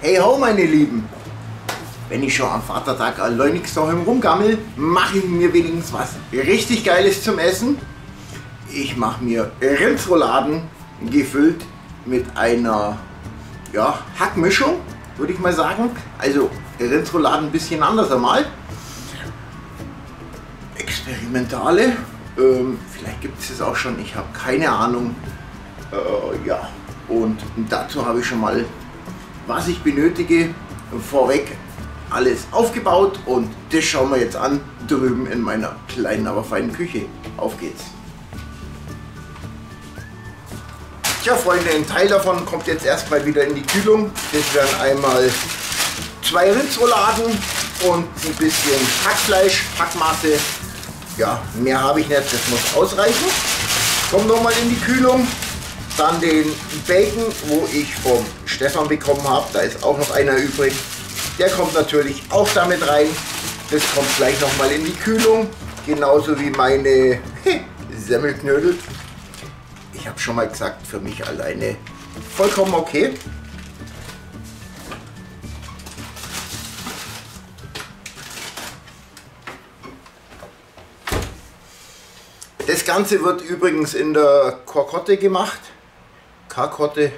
Hey ho meine Lieben, wenn ich schon am Vatertag allein nichts daheim rumgammel, mache ich mir wenigstens was richtig Geiles zum Essen. Ich mache mir Rindsrouladen gefüllt mit einer Hackmischung, würde ich mal sagen. Also Rindsrouladen ein bisschen anders einmal. Experimentale, vielleicht gibt es es auch schon, ich habe keine Ahnung. Und dazu habe ich schon mal, was ich benötige, vorweg alles aufgebaut und das schauen wir jetzt an drüben in meiner kleinen, aber feinen Küche. Auf geht's! Tja Freunde, ein Teil davon kommt jetzt erstmal wieder in die Kühlung. Das wären einmal 2 Rindsrouladen und ein bisschen Hackfleisch, Hackmasse. Ja, mehr habe ich nicht, das muss ausreichen. Kommt nochmal in die Kühlung. Dann den Bacon, wo ich vom Stefan bekommen habe. Da ist auch noch einer übrig. Der kommt natürlich auch damit rein. Das kommt gleich nochmal in die Kühlung. Genauso wie meine Semmelknödel. Ich habe schon mal gesagt, für mich alleine vollkommen okay. Das Ganze wird übrigens in der Kokotte gemacht. Karkotte.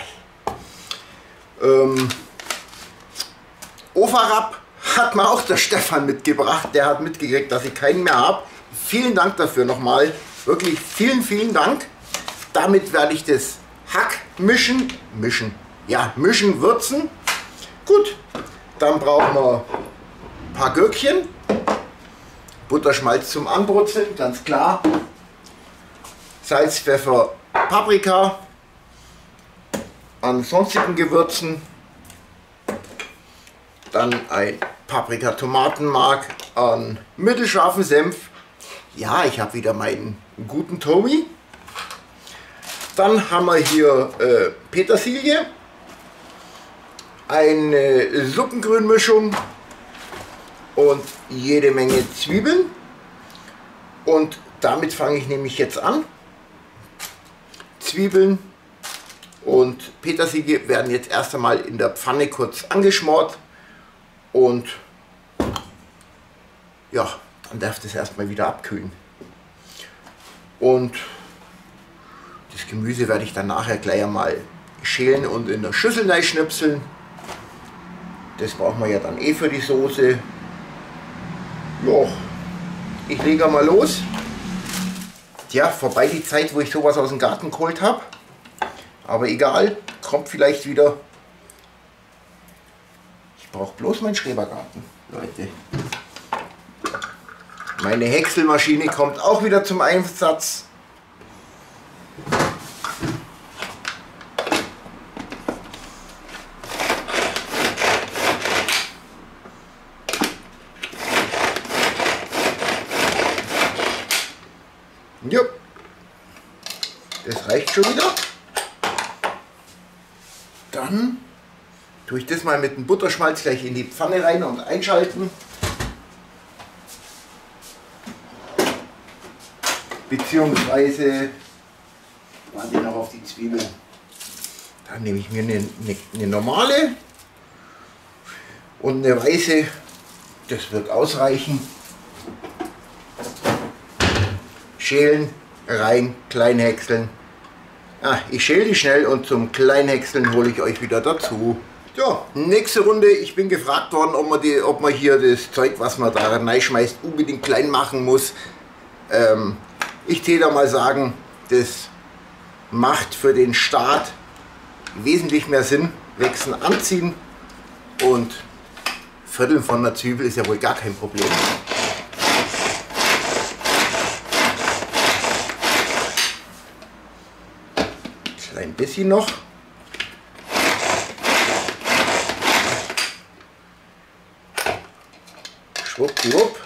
Ofarab hat mir auch der Stefan mitgebracht. Der hat mitgekriegt, dass ich keinen mehr habe. Vielen Dank dafür nochmal. Wirklich vielen Dank. Damit werde ich das Hack mischen, würzen. Gut, dann brauchen wir ein paar Gürkchen. Butterschmalz zum Anbrutzeln, ganz klar. Salz, Pfeffer, Paprika. An sonstigen Gewürzen. Dann ein Paprika-Tomatenmark an mittelscharfen Senf. Ja, ich habe wieder meinen guten Tommy. Dann haben wir hier Petersilie. Eine Suppengrünmischung. Und jede Menge Zwiebeln. Und damit fange ich nämlich jetzt an. Zwiebeln und Petersilie werden jetzt erst einmal in der Pfanne kurz angeschmort. Und ja, dann darf das erstmal wieder abkühlen. Und das Gemüse werde ich dann nachher gleich einmal schälen und in der Schüssel reinschnipseln. Das brauchen wir ja dann eh für die Soße. Ja, ich lege mal los. Ja, vorbei die Zeit, wo ich sowas aus dem Garten geholt habe. Aber egal, kommt vielleicht wieder. Ich brauche bloß meinen Schrebergarten, Leute. Meine Häckselmaschine kommt auch wieder zum Einsatz. Ja, das reicht schon wieder. Dann tue ich das mal mit dem Butterschmalz gleich in die Pfanne rein und einschalten. Beziehungsweise warte noch auf die Zwiebeln. Dann nehme ich mir eine normale und eine weiße. Das wird ausreichen. Schälen, rein, klein häckseln. Ich schäle die schnell und zum kleinen Häckseln hole ich euch wieder dazu. Ja, nächste Runde. Ich bin gefragt worden, ob man hier das Zeug, was man da reinschmeißt, unbedingt klein machen muss. Ich täte da mal sagen, das macht für den Start wesentlich mehr Sinn. Wechseln, anziehen und Vierteln von der Zwiebel ist ja wohl gar kein Problem. Ein bisschen noch. Schwuppdiwupp.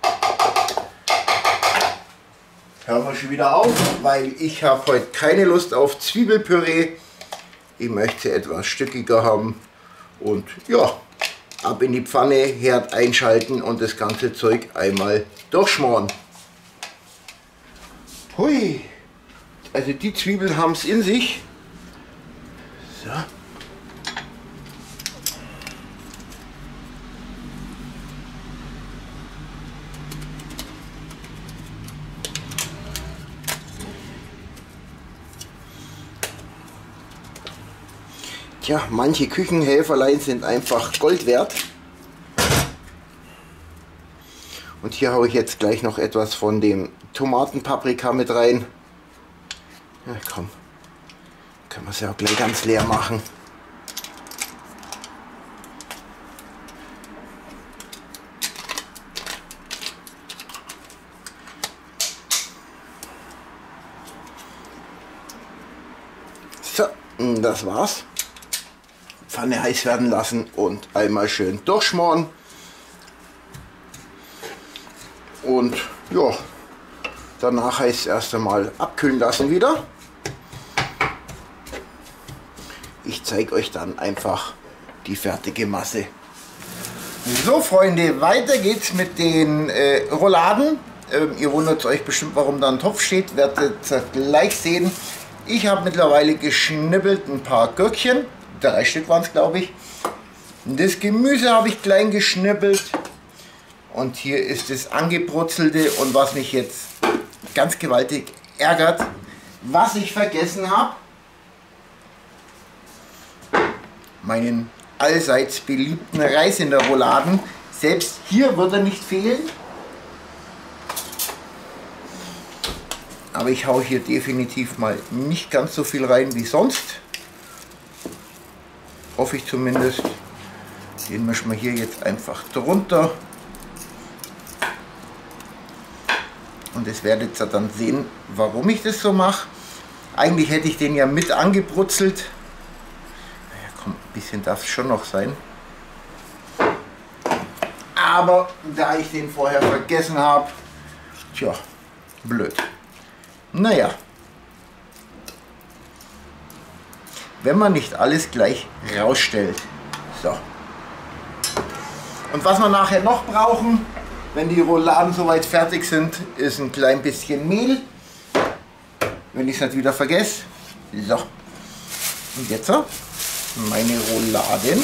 Hören wir schon wieder auf, weil ich habe heute keine Lust auf Zwiebelpüree. Ich möchte etwas stückiger haben. Und ja, ab in die Pfanne, Herd einschalten und das ganze Zeug einmal durchschmoren. Hui! Also die Zwiebeln haben es in sich. So. Tja, manche Küchenhelferlein sind einfach Gold wert. Und hier haue ich jetzt gleich noch etwas von dem Tomatenpaprika mit rein. Ja, komm, können wir es ja auch gleich ganz leer machen. So, das war's. Pfanne heiß werden lassen und einmal schön durchschmoren. Und ja, danach heißt es erst einmal abkühlen lassen wieder. Ich zeige euch dann einfach die fertige Masse. So Freunde, weiter geht's mit den Rouladen. Ihr wundert euch bestimmt, warum da ein Topf steht, werdet ihr gleich sehen. Ich habe mittlerweile geschnippelt ein paar Gürkchen, 3 Stück waren es glaube ich. Das Gemüse habe ich klein geschnippelt. Und hier ist das Angebrutzelte und was mich jetzt ganz gewaltig ärgert, was ich vergessen habe, meinen allseits beliebten Reis in der Rouladen. Selbst hier wird er nicht fehlen. Aber ich haue hier definitiv mal nicht ganz so viel rein wie sonst. Hoffe ich zumindest. Den mischen wir hier jetzt einfach drunter. Und das werdet ihr dann sehen, warum ich das so mache. Eigentlich hätte ich den ja mit angebrutzelt. Naja, komm, ein bisschen darf es schon noch sein. Aber da ich den vorher vergessen habe, tja, blöd. Naja, wenn man nicht alles gleich rausstellt. So. Und was wir nachher noch brauchen, wenn die Rouladen soweit fertig sind, ist ein klein bisschen Mehl. Wenn ich es nicht wieder vergesse. So. Und jetzt meine Rouladen.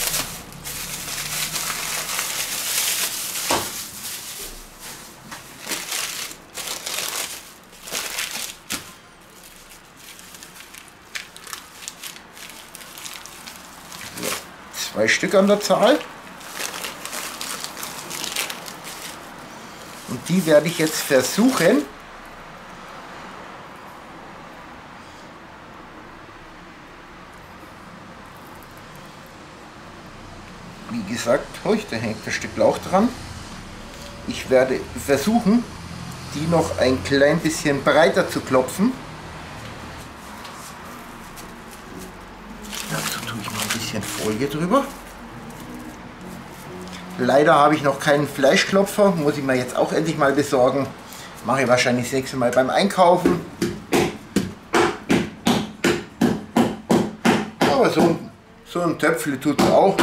So, 2 Stück an der Zahl. Und die werde ich jetzt versuchen, wie gesagt, da hängt ein Stück Lauch dran. Ich werde versuchen, die noch ein klein bisschen breiter zu klopfen. Dazu tue ich mal ein bisschen Folie drüber. Leider habe ich noch keinen Fleischklopfer, muss ich mir jetzt auch endlich mal besorgen. Mache ich wahrscheinlich 6 Mal beim Einkaufen. Aber so ein Töpfle tut es auch.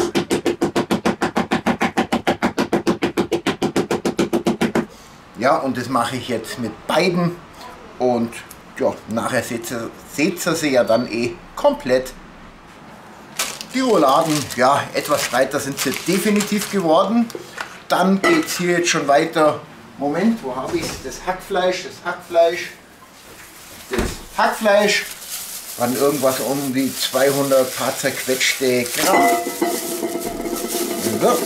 Ja, und das mache ich jetzt mit beiden. Und ja, nachher seht ihr sie ja dann komplett. Die Rouladen, ja, etwas breiter sind sie definitiv geworden. Dann geht es hier jetzt schon weiter. Moment, wo habe ich es? Das Hackfleisch. Waren irgendwas um die 200 paar zerquetschte Gramm. So.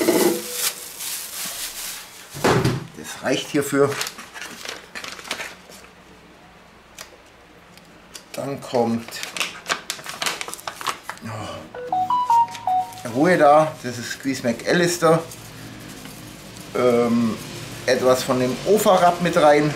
Das reicht hierfür. Dann kommt Ruhe da, das ist Squeeze McAllister. Etwas von dem Ofa-Rab mit rein.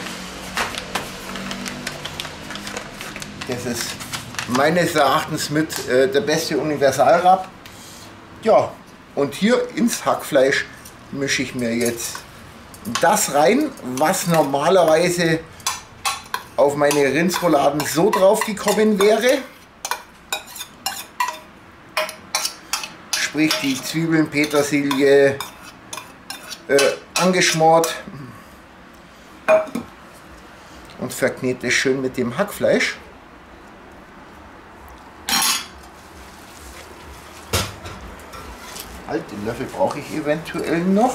Das ist meines Erachtens mit der beste Universalrab. Ja, und hier ins Hackfleisch mische ich mir jetzt das rein, was normalerweise auf meine Rindsrouladen so drauf gekommen wäre. Sprich die Zwiebeln, Petersilie angeschmort und verknete schön mit dem Hackfleisch. Halt, den Löffel brauche ich eventuell noch.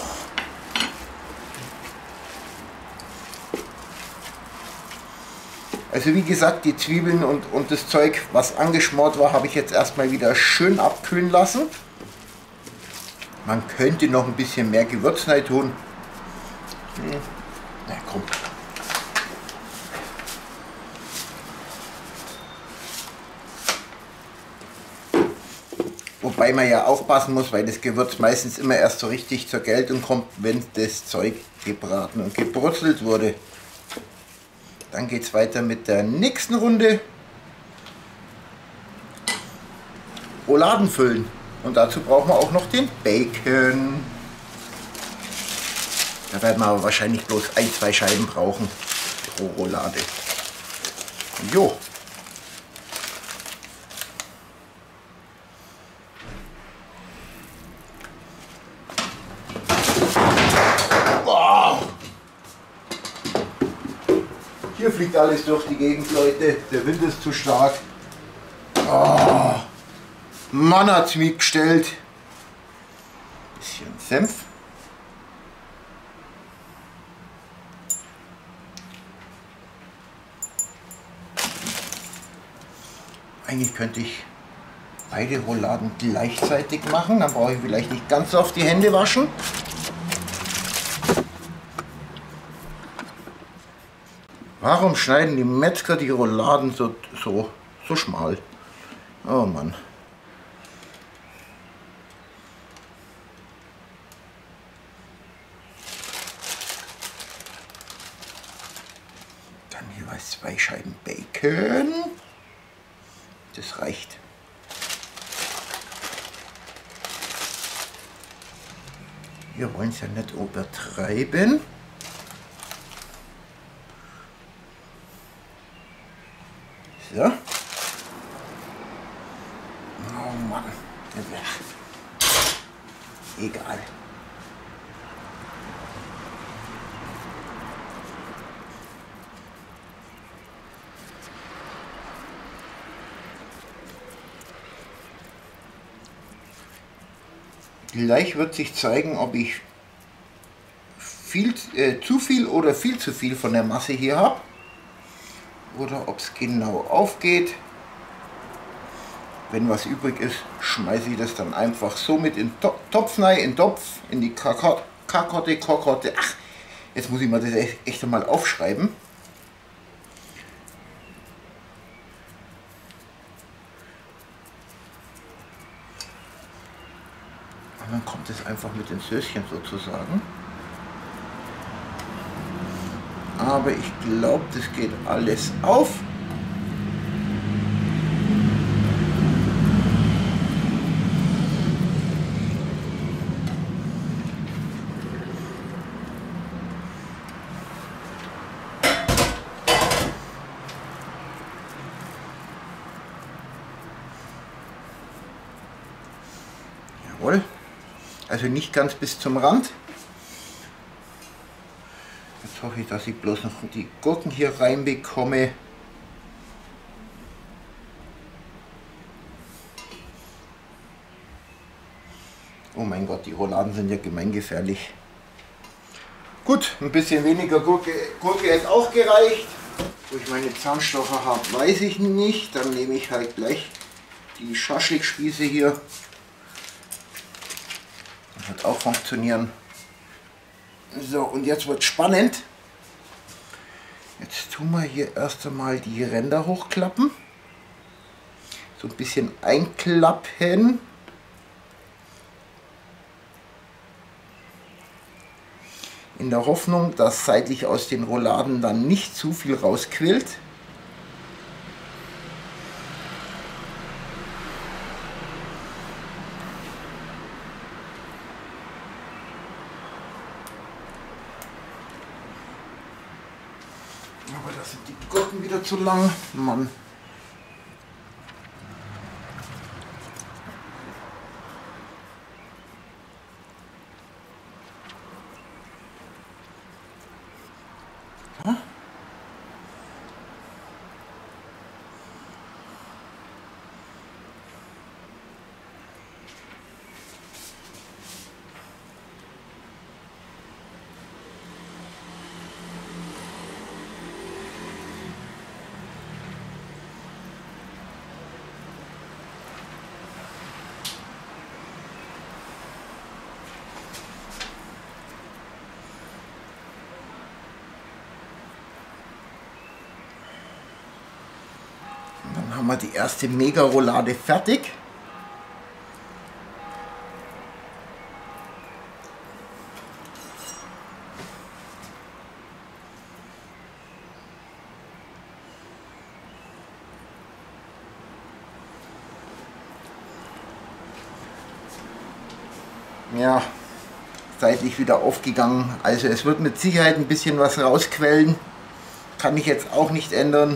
Also wie gesagt, die Zwiebeln und das Zeug, was angeschmort war, habe ich jetzt erstmal wieder schön abkühlen lassen. Man könnte noch ein bisschen mehr Gewürz rein tun. Na komm. Wobei man ja aufpassen muss, weil das Gewürz meistens immer erst so richtig zur Geltung kommt, wenn das Zeug gebraten und gebrutzelt wurde. Dann geht es weiter mit der nächsten Runde. Rouladen füllen. Und dazu brauchen wir auch noch den Bacon. Da werden wir aber wahrscheinlich bloß 1-2 Scheiben brauchen pro Roulade. Jo. Hier fliegt alles durch die Gegend, Leute. Der Wind ist zu stark. Oh, Mann hat's mich gestellt. Bisschen Senf. Eigentlich könnte ich beide Rouladen gleichzeitig machen. Dann brauche ich vielleicht nicht ganz so oft die Hände waschen. Warum schneiden die Metzger die Rouladen so schmal? Oh Mann. Dann jeweils 2 Scheiben Bacon. Das reicht. Wir wollen es ja nicht übertreiben. So. Oh Mann. Egal. Gleich wird sich zeigen, ob ich zu viel oder viel zu viel von der Masse hier habe. Oder ob es genau aufgeht. Wenn was übrig ist, schmeiße ich das dann einfach so mit in den Topf rein, in die Kokotte. Ach, jetzt muss ich mal das echt mal aufschreiben. Und dann kommt es einfach mit ins Söschen sozusagen. Aber ich glaube, das geht alles auf. Jawohl. Also nicht ganz bis zum Rand. Jetzt hoffe ich, dass ich bloß noch die Gurken hier reinbekomme. Oh mein Gott, die Rouladen sind ja gemeingefährlich. Gut, ein bisschen weniger Gurke hätte auch gereicht. Wo ich meine Zahnstocher habe, weiß ich nicht. Dann nehme ich halt gleich die Schaschlikspieße hier. Das wird auch funktionieren. So, und jetzt wird spannend. Jetzt tun wir hier erst einmal die Ränder hochklappen. So ein bisschen einklappen. In der Hoffnung, dass seitlich aus den Rouladen dann nicht zu viel rausquillt. Aber da sind die Gurken wieder zu lang. Mann. Ja. haben wir die erste Mega-Roulade fertig. Ja, seitlich wieder aufgegangen. Also es wird mit Sicherheit ein bisschen was rausquellen. Kann ich jetzt auch nicht ändern.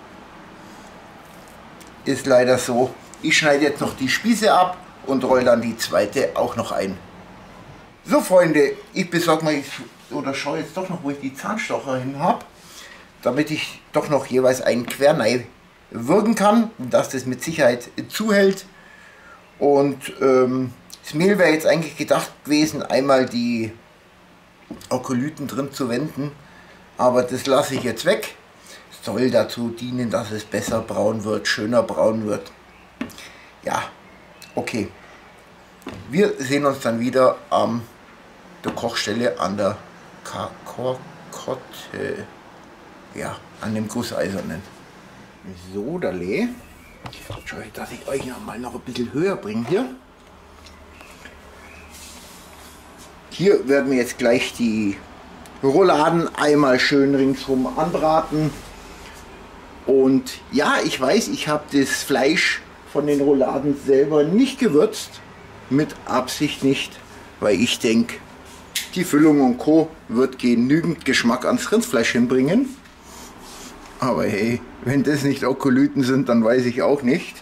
Ist leider so. Ich schneide jetzt noch die Spieße ab und rolle dann die zweite auch noch ein. So Freunde, ich besorge mal oder schaue jetzt doch noch, wo ich die Zahnstocher hin habe, damit ich doch noch jeweils einen Quernei würgen kann, dass das mit Sicherheit zuhält. Und das Mehl wäre jetzt eigentlich gedacht gewesen, einmal die Okolyten drin zu wenden, aber das lasse ich jetzt weg. Es soll dazu dienen, dass es besser braun wird, schöner braun wird. Ja, okay. Wir sehen uns dann wieder an der Kochstelle an der Kotte, ja, an dem Gusseisernen. So, Dale. Schau ich, dass ich euch mal noch ein bisschen höher bringe hier. Hier werden wir jetzt gleich die Rouladen einmal schön ringsrum anbraten. Und ja, ich weiß, ich habe das Fleisch von den Rouladen selber nicht gewürzt. Mit Absicht nicht, weil ich denke, die Füllung und Co. wird genügend Geschmack ans Rindfleisch hinbringen. Aber hey, wenn das nicht Okolyten sind, dann weiß ich auch nicht.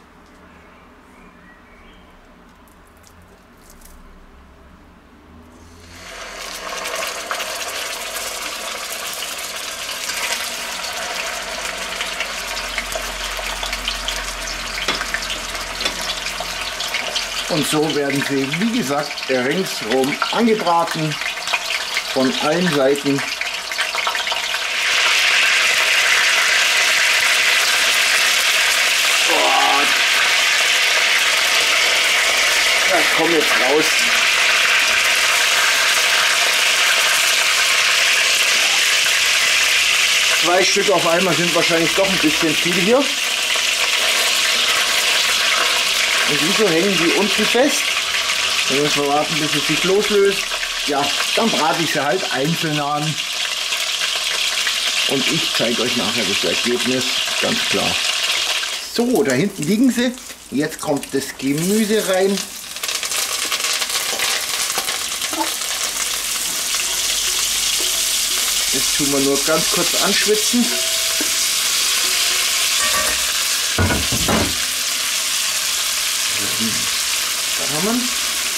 Und so werden sie, wie gesagt, ringsrum angebraten, von allen Seiten. Oh, das kommt jetzt raus. Zwei Stück auf einmal sind wahrscheinlich doch ein bisschen viel hier. Und wieso hängen die unten fest? Dann müssen wir warten, bis es sich loslöst. Ja, dann brate ich sie halt einzeln an. Und ich zeige euch nachher das Ergebnis, ganz klar. So, da hinten liegen sie. Jetzt kommt das Gemüse rein. Das tun wir nur ganz kurz anschwitzen. Da haben wir.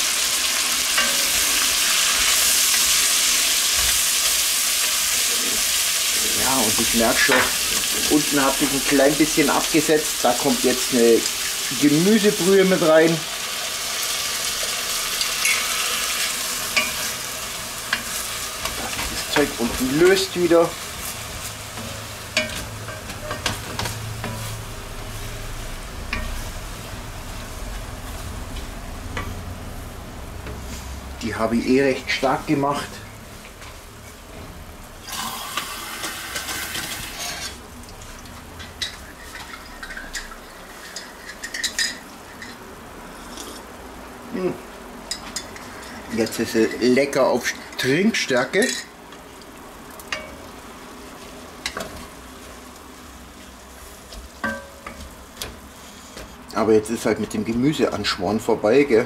Ja, und ich merke schon, unten habe ich ein klein bisschen abgesetzt. Da kommt jetzt eine Gemüsebrühe mit rein. Das Zeug unten löst wieder. Die habe ich recht stark gemacht. Jetzt ist sie lecker auf Trinkstärke. Aber jetzt ist halt mit dem Gemüseanschmoren vorbei, gell?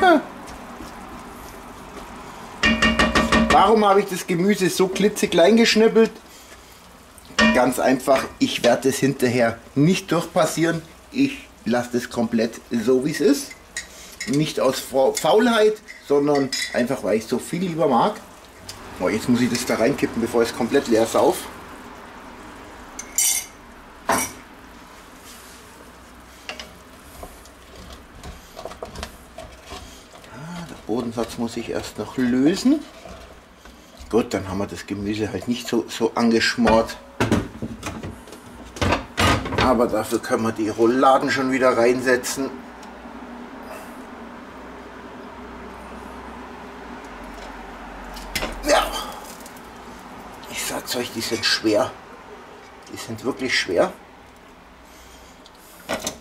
Warum habe ich das Gemüse so klitzeklein geschnippelt? Ganz einfach, ich werde es hinterher nicht durchpassieren. Ich lasse es komplett so wie es ist. Nicht aus Faulheit, sondern einfach weil ich so viel lieber mag. Oh, jetzt muss ich das da reinkippen, bevor es komplett leer sauf. Der Bodensatz muss ich erst noch lösen. Gut, dann haben wir das Gemüse halt nicht so angeschmort. Aber dafür können wir die Rouladen schon wieder reinsetzen. Ja, ich sag's euch, die sind schwer. Die sind wirklich schwer.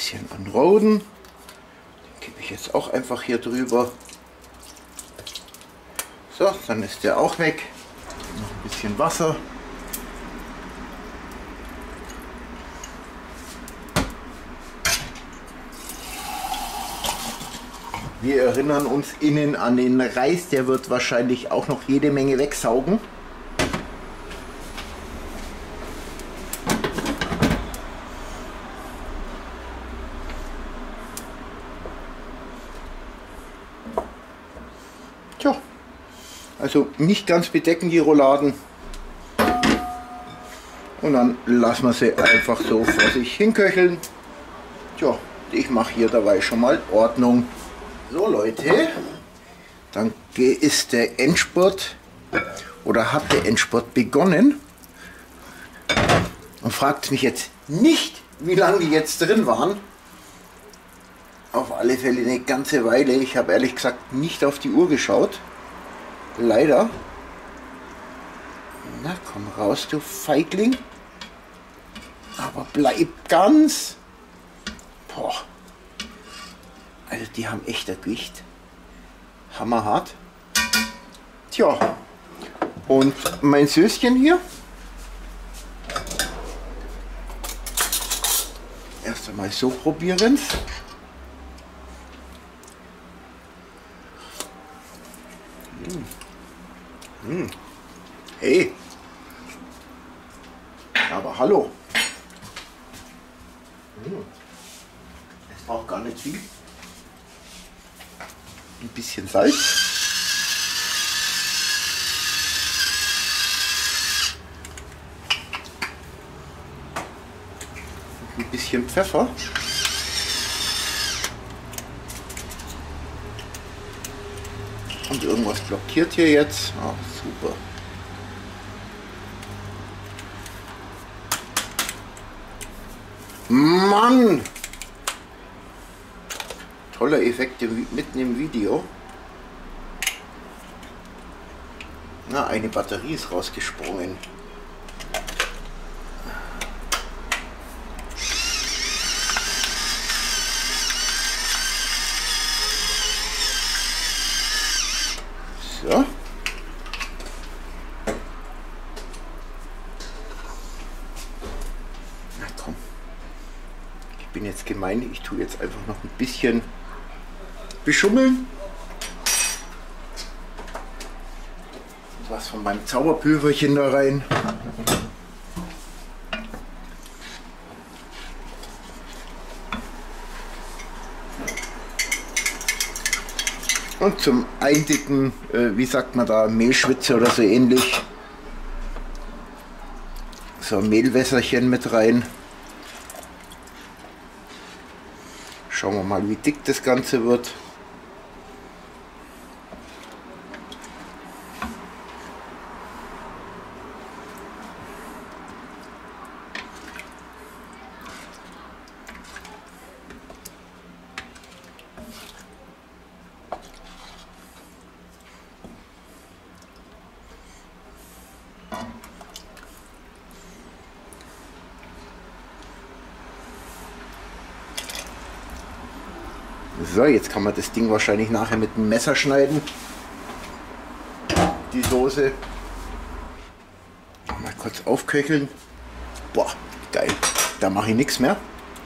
bisschen anroden. Den gebe ich jetzt auch einfach hier drüber. So, dann ist der auch weg. Noch ein bisschen Wasser. Wir erinnern uns innen an den Reis, der wird wahrscheinlich auch noch jede Menge wegsaugen. Tja, also nicht ganz bedecken die Rouladen. Und dann lassen wir sie einfach so vor sich hinköcheln. Tja, ich mache hier dabei schon mal Ordnung. So Leute, dann ist der Endspurt oder hat der Endspurt begonnen und fragt mich jetzt nicht, wie lange die jetzt drin waren. Auf alle Fälle eine ganze Weile. Ich habe ehrlich gesagt nicht auf die Uhr geschaut. Leider. Na komm raus, du Feigling. Aber bleib ganz. Boah. Also die haben echt ein Gewicht. Hammerhart. Tja. Und mein Söschen hier. Erst einmal so probieren. Hey. Aber hallo. Es braucht gar nicht viel. Ein bisschen Salz. Ein bisschen Pfeffer. Und irgendwas blockiert hier jetzt. Ah, super. Mann! Toller Effekt mitten im Video. Na, eine Batterie ist rausgesprungen. So. Na komm. Ich bin jetzt gemein, ich tue jetzt einfach noch ein bisschen beschummeln. Was von meinem Zauberpülverchen da rein. Und zum Eindicken, wie sagt man da, Mehlschwitze oder so ähnlich. So ein Mehlwässerchen mit rein. Schauen wir mal, wie dick das Ganze wird. So, jetzt kann man das Ding wahrscheinlich nachher mit dem Messer schneiden. Die Soße. Mal kurz aufköcheln. Boah, geil. Da mache ich nichts mehr.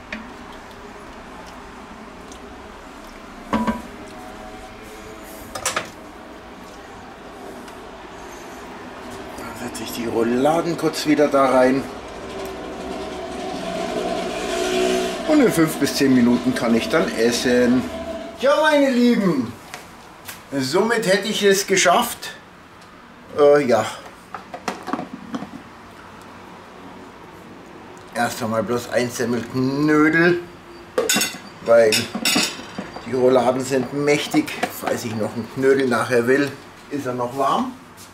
Dann setze ich die Rouladen kurz wieder da rein. Und in 5 bis 10 Minuten kann ich dann essen. Ja, meine Lieben, somit hätte ich es geschafft. Ja. Erst einmal bloß ein Semmelknödel, weil die Rouladen sind mächtig. Falls ich noch einen Knödel nachher will, ist er noch warm.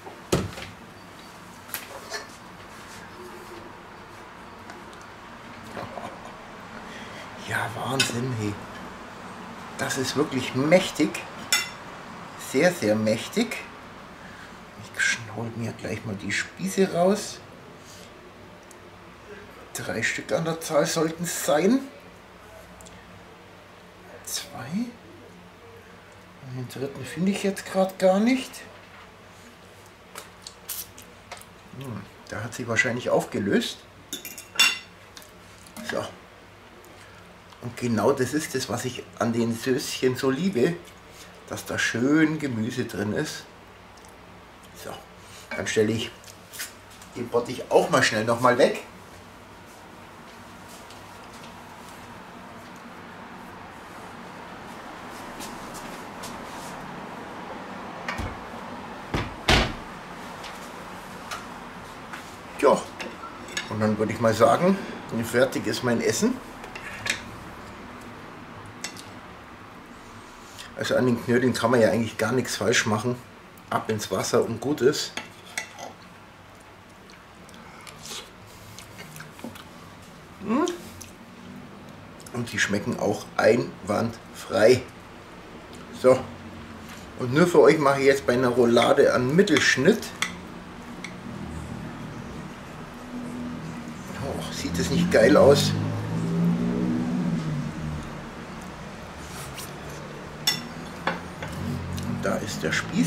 Ja, Wahnsinn, hey. Das ist wirklich mächtig. Sehr, sehr mächtig. Ich schnaul mir gleich mal die Spieße raus. 3 Stück an der Zahl sollten es sein. Den dritten finde ich jetzt gerade gar nicht. Der hat sich wahrscheinlich aufgelöst. So. Und genau das ist es, was ich an den Söschen so liebe, dass da schön Gemüse drin ist. So, dann stelle ich den Bottich auch mal schnell nochmal weg. Ja, und dann würde ich mal sagen, fertig ist mein Essen. Also an den Knödeln kann man ja eigentlich gar nichts falsch machen. Ab ins Wasser und gut ist. Und die schmecken auch einwandfrei. So. Und nur für euch mache ich jetzt bei einer Roulade einen Mittelschnitt. Oh, sieht das nicht geil aus? Da ist der Spieß.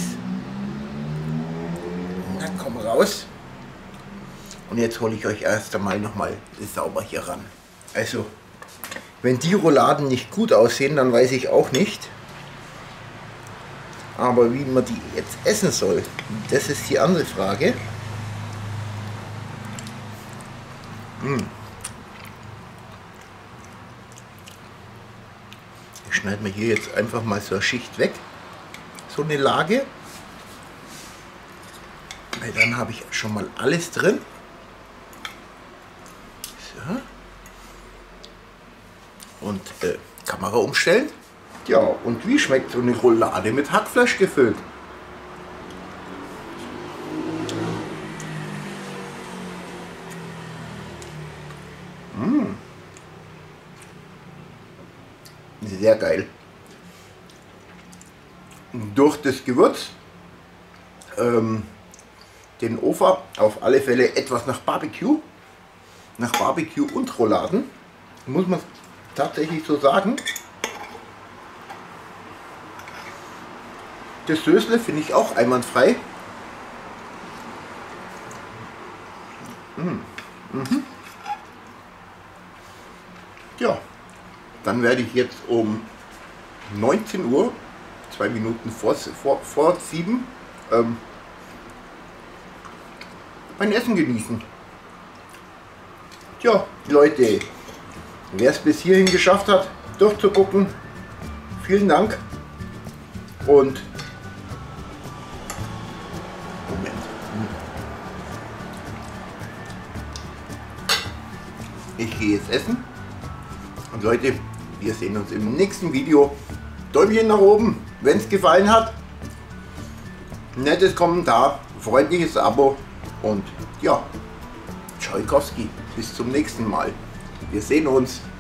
Na komm raus. Und jetzt hole ich euch erst einmal nochmal sauber hier ran. Also, wenn die Rouladen nicht gut aussehen, dann weiß ich auch nicht. Aber wie man die jetzt essen soll, das ist die andere Frage. Ich schneide mir hier jetzt einfach mal so eine Schicht weg. So eine Lage, weil dann habe ich schon mal alles drin. So. Und Kamera umstellen. Ja, und wie schmeckt so eine Roulade mit Hackfleisch gefüllt? Sehr geil. Durch das Gewürz, den Ofer auf alle Fälle etwas nach Barbecue und Rouladen, muss man tatsächlich so sagen. Das Sösle finde ich auch einwandfrei. Ja, dann werde ich jetzt um 19 Uhr 2 Minuten vor 7 mein Essen genießen. Tja, Leute, wer es bis hierhin geschafft hat, durchzugucken, vielen Dank. Und Moment. Ich gehe jetzt essen. Und Leute, wir sehen uns im nächsten Video. Däumchen nach oben, wenn es gefallen hat. Nettes Kommentar, freundliches Abo und ja, Tschaikowski. Bis zum nächsten Mal. Wir sehen uns.